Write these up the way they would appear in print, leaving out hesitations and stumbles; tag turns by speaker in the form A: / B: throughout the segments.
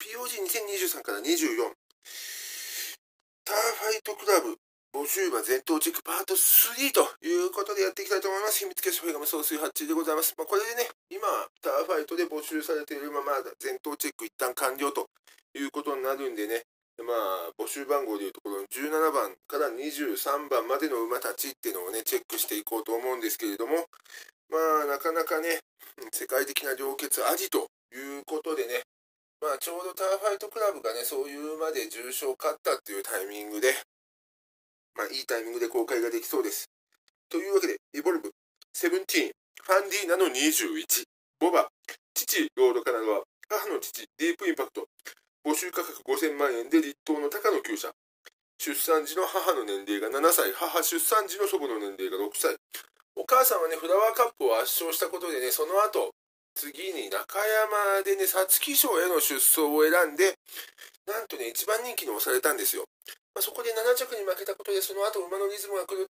A: POG2023 から24。ターファイトクラブ募集馬全頭チェックパート3ということでやっていきたいと思います。秘密結晶が総水発注でございます。これでね、今、ターファイトで募集されている馬、全頭チェック一旦完了ということになるんでね、募集番号でいうところの17番から23番までの馬たちっていうのをね、チェックしていこうと思うんですけれども、なかなかね、世界的な良血アジということでね、ちょうどターファイトクラブがね、そういう馬で重賞勝ったっていうタイミングで、いいタイミングで公開ができそうです。というわけで、エボルブ、17、ファンディーナの21、ボバ、父、ロードカナダは、母の父、ディープインパクト、募集価格5000万円で立東の高野厩舎、出産時の母の年齢が7歳、母出産時の祖母の年齢が6歳。お母さんはね、フラワーカップを圧勝したことでね、その後、次に中山でね、皐月賞への出走を選んで、なんとね、一番人気に押されたんですよ。そこで7着に負けたことで、その後馬のリズムが狂った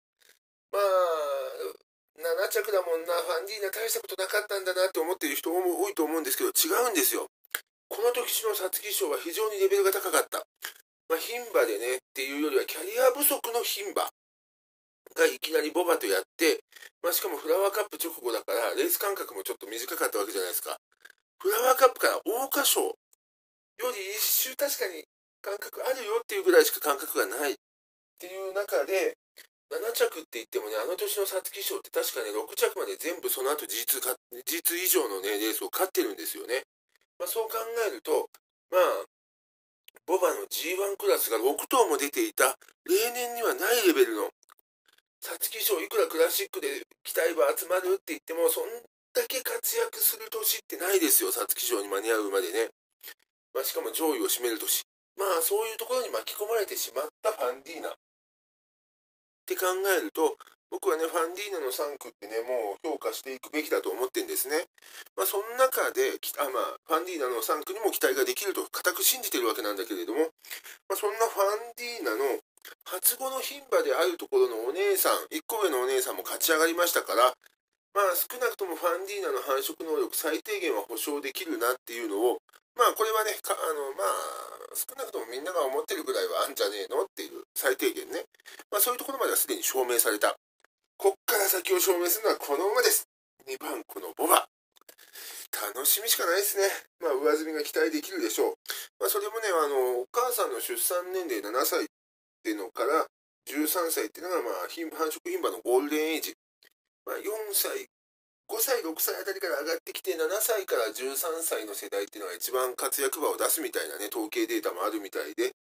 A: 、7着だもんな、ファンディーナ大したことなかったんだなって思っている人も多いと思うんですけど、違うんですよ。この時の皐月賞は非常にレベルが高かった。牝馬でねっていうよりはキャリア不足の牝馬がいきなりボバとやって、しかもフラワーカップ直後だからレース間隔もちょっと短かったわけじゃないですか。フラワーカップから桜花賞より一周確かに間隔あるよっていうぐらいしか間隔がないっていう中で、7着って言ってもね、あの年の皐月賞って確かね、6着まで全部その後事実以上のね、レースを勝ってるんですよね。そう考えると、ボバの G1 クラスが6頭も出ていた、例年にはないレベルの、皐月賞いくらクラシックで期待馬集まるって言っても、そんだけ活躍する年ってないですよ、皐月賞に間に合う馬でね。しかも上位を占める年。そういうところに巻き込まれてしまったファンディーナ。って考えると、僕はね、ファンディーナの3区ってね、もう評価していくべきだと思ってるんですね。その中で、ファンディーナの3区にも期待ができると固く信じてるわけなんだけれども、そんなファンディーナの初子の牝馬であるところのお姉さん、1個上のお姉さんも勝ち上がりましたから、少なくともファンディーナの繁殖能力最低限は保証できるなっていうのを、これはね、少なくともみんなが思ってるぐらいはあんじゃねえのっていう最低限ね。そういうところまではすでに証明された。こっから先を証明するのはこの馬です。2番このボバ。楽しみしかないですね。上積みが期待できるでしょう。それもね、お母さんの出産年齢7歳っていうのから13歳っていうのが、繁殖牝馬のゴールデンエイジ。4歳、5歳、6歳あたりから上がってきて、7歳から13歳の世代っていうのが一番活躍馬を出すみたいなね、統計データもあるみたいで、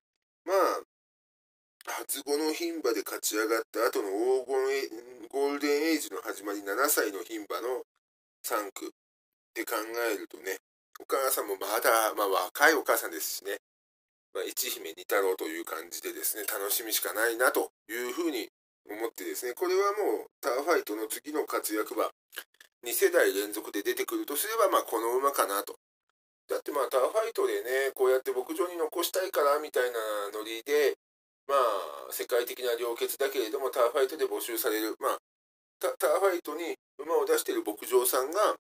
A: 初子の牝馬で勝ち上がった後の黄金ゴールデンエイジの始まり7歳の牝馬の3区って考えるとね、お母さんもまだ、若いお母さんですしね、一姫二太郎という感じでですね、楽しみしかないなというふうに思ってですね、これはもうターファイトの次の活躍馬、2世代連続で出てくるとすれば、この馬かなと。だってターファイトでね、こうやって牧場に残したいからみたいなノリで、世界的な良血だけれども、ターファイトで募集される、ターファイトに馬を出している牧場さんが、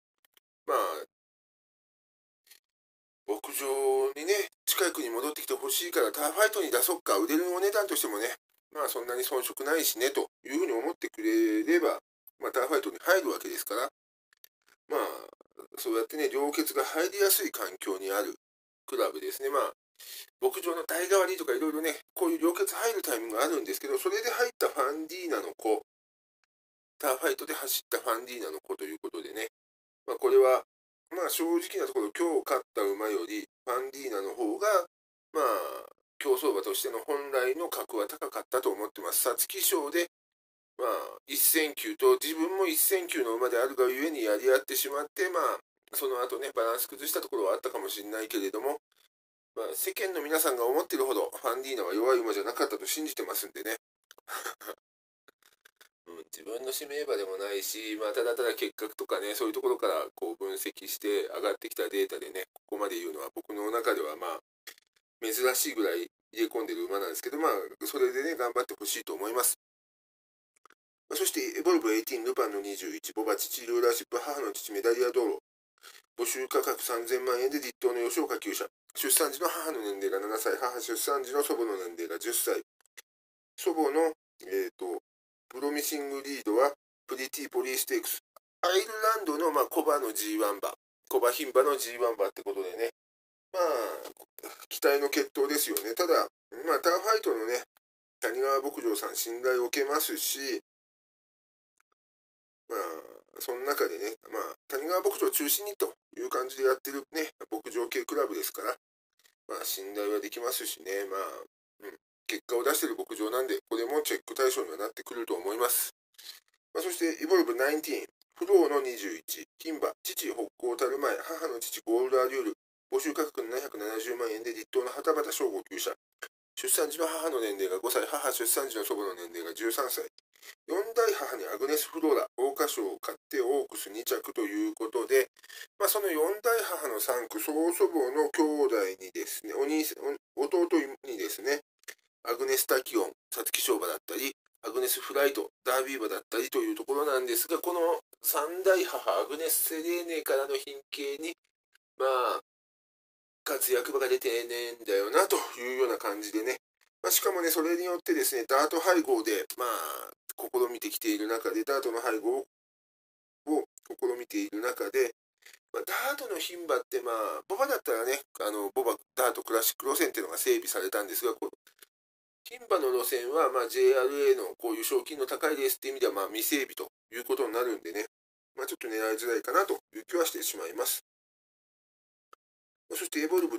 A: 牧場にね、近くに戻ってきてほしいから、ターファイトに出そっか、売れるお値段としてもね、そんなに遜色ないしね、というふうに思ってくれれば、ターファイトに入るわけですから、そうやってね、良血が入りやすい環境にあるクラブですね。牧場の代替わりとかいろいろね、こういう良血入るタイミングがあるんですけど、それで入ったファンディーナの子、ターファイトで走ったファンディーナの子ということでね、これは、正直なところ、今日勝った馬より、ファンディーナの方が、競走馬としての本来の格は高かったと思ってます。皐月賞で、一戦級と、自分も一戦級の馬であるがゆえにやり合ってしまって、その後ね、バランス崩したところはあったかもしれないけれども、世間の皆さんが思っているほど、ファンディーナは弱い馬じゃなかったと信じてますんでね。自分の指名馬でもないし、ただただ結果とかね、そういうところからこう分析して上がってきたデータでね、ここまで言うのは僕の中では珍しいぐらい入れ込んでる馬なんですけど、それでね、頑張ってほしいと思います。そして、エボルブ18、ルパンの21、ボバ父、ルーラーシップ、母の父、メダリア道路。 募集価格3000万円で立東の吉岡厩舎。出産時の母の年齢が7歳、母出産時の祖母の年齢が10歳。祖母の、プロミシングリードはプリティポリーステークス。アイルランドの、コバの G1 馬、コバ牝馬の G1 馬ってことでね、期待の決闘ですよね。ただ、ターファイトのね、谷川牧場さん信頼を受けますし、その中でね、谷川牧場を中心にという感じでやってるね、牧場系クラブですから、信頼はできますしね、結果を出している牧場なんで、これもチェック対象にはなってくると思います。そして、イボルブ19、フローの21、牝馬、父北高たる前、母の父ゴールダーデュール、募集価格770万円で立東の畑畑省吾厩舎。出産時の母の年齢が5歳、母出産時の祖母の年齢が13歳。4代母にアグネス・フローラ、桜花賞を買ってオークス2着ということで、その4代母の3区、曽祖母の兄弟にですね、弟にですね、アグネス・タキオン、皐月賞馬だったり、アグネス・フライト、ダービー馬だったりというところなんですが、この3代母、アグネス・セレーネからの品系に、活躍馬が出てねえんだよなというような感じでね、しかもね、それによってですね、ダート配合で、試みてきている中で、ダートの配合を試みている中で、ダートの牝馬って、ボバだったらね、ボバダートクラシック路線っていうのが整備されたんですが、牝馬の路線は、JRA のこういう賞金の高いレースっていう意味では、未整備ということになるんでね、ちょっと狙いづらいかなという気はしてしまいます。そして、エボルブ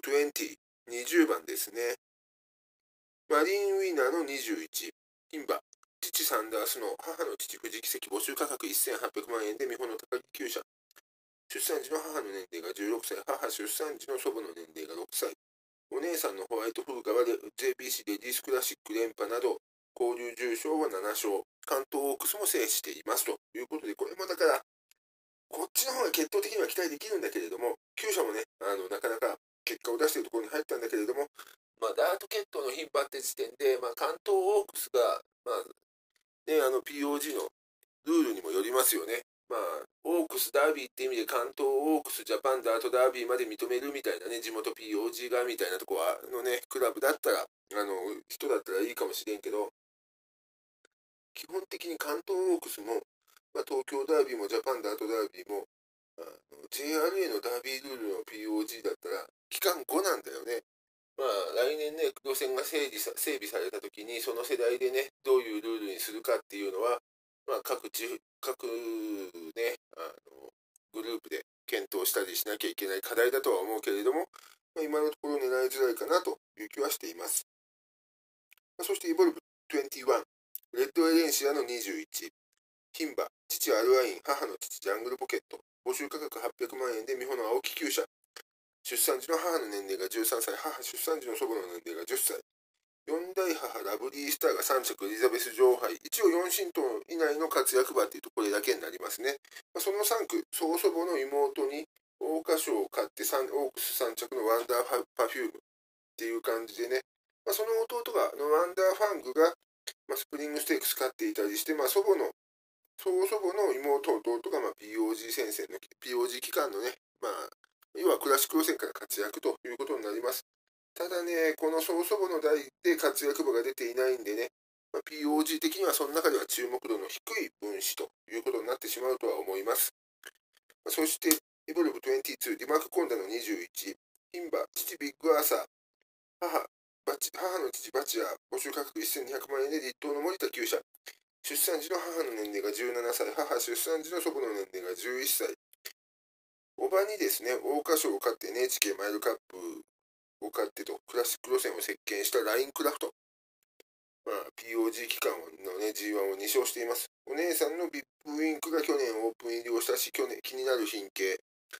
A: 20、20番ですね。マリンウィナーの21、牝馬、父サンダースの母の父藤木関募集価格1800万円で美穂の高木厩舎。出産時の母の年齢が16歳、母出産時の祖母の年齢が6歳。お姉さんのホワイトフルカは JBC レディースクラシック連覇など、交流重賞は7勝、関東オークスも制していますということで、これもだから、こっちの方が決闘的には期待できるんだけれども、厩舎もね、なかなか結果を出しているところに入ったんだけれども、ダート決闘の頻繁って時点で、関東オークスが、POG のルールにもよりますよね。オークスダービーって意味で関東オークスジャパンダートダービーまで認めるみたいなね、地元 POG がみたいなとこのね、クラブだったら、人だったらいいかもしれんけど、基本的に関東オークスも、東京ダービーもジャパンダートダービーも、JRA のダービールールの POG だったら、期間後なんだよね。来年ね、路線が整備されたときに、その世代でね、どういうルールにするかっていうのは、各ね、グループで検討したりしなきゃいけない課題だとは思うけれども、今のところ狙いづらいかなという気はしています。そして、イボルブ21、レッドエレンシアの21、牝馬、父アルワイン、母の父ジャングルポケット、募集価格800万円で美穂の青木厩舎。出産時の母の年齢が13歳、母出産時の祖母の年齢が10歳。4代母ラブリースターが3着エリザベス女王杯。一応4進頭以内の活躍馬っていうとこれだけになりますね。その3区、曽祖母の妹に桜花賞を買ってオークス3着のワンダーパフュームっていう感じでね、その弟が、ワンダーファングが、スプリングステークス勝っていたりして、曽祖母の妹、弟がPOG 戦線の、POG 期間のね、要はクラシック路線から活躍ということになります。ただね、この曽祖母の代で活躍馬が出ていないんでね、POG 的にはその中では注目度の低い分子ということになってしまうとは思います。そして、イボルブ22、ディマーク・コンダの21、牝馬、父ビッグアーサー、母の父バチア、募集価格1200万円で立東の森田厩舎。出産時の母の年齢が17歳、母出産時の祖母の年齢が11歳。おばにですね、桜花賞を勝って NHK マイルカップを勝ってと、クラシック路線を席巻したラインクラフト。POG 期間のね、G1 を2勝しています。お姉さんのビップウィンクが去年オープン入りをしたし、去年気になる品系。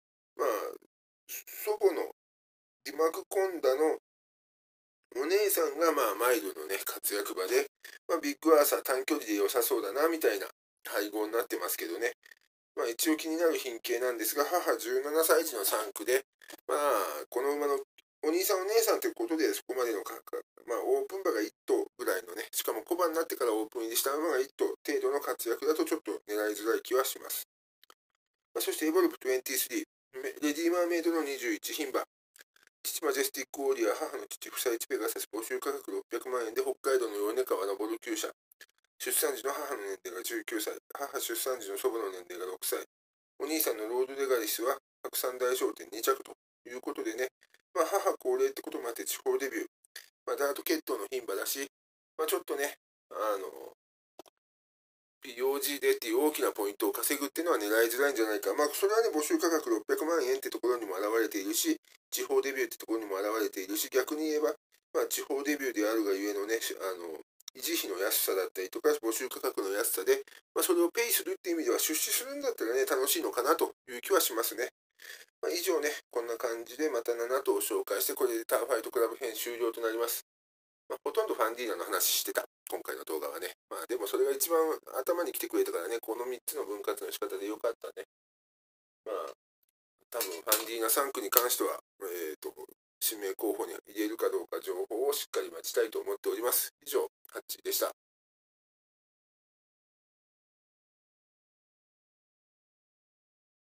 A: 祖母のディマクコンダのお姉さんがマイルのね、活躍馬で、ビッグアーサー短距離で良さそうだな、みたいな配合になってますけどね。一応気になる品系なんですが、母17歳児の3区で、この馬のお兄さんお姉さんということで、そこまでのオープン馬が1頭ぐらいのね、しかも小馬になってからオープン入りした馬が1頭程度の活躍だとちょっと狙いづらい気はします。そしてエボルブ23、 レディマーメイドの21牝馬。父マジェスティックウォリアー、母の父、夫妻地ペガサス、募集価格600万円で北海道の米川のボル厩舎。出産時の母の年齢が19歳、母出産時の祖母の年齢が6歳。お兄さんのロードレガリスは白山大商店2着ということでね、母高齢ってこともあって地方デビュー。ダート血統の牝馬だし、ちょっとね、POG でっていう大きなポイントを稼ぐっていうのは狙いづらいんじゃないか。それはね、募集価格600万円ってところにも表れているし、地方デビューってところにも表れているし、逆に言えば、地方デビューであるがゆえのね、維持費の安さだったりとか、募集価格の安さで、それをペイするっていう意味では、出資するんだったらね、楽しいのかなという気はしますね。以上ね、こんな感じでまた7頭を紹介して、これでターファイトクラブ編終了となります。ほとんどファンディーナの話してた、今回の動画はね。でもそれが一番頭に来てくれたからね、この3つの分割の仕方でよかったね。多分ファンディーナ3区に関しては、指名候補に入れるかどうか。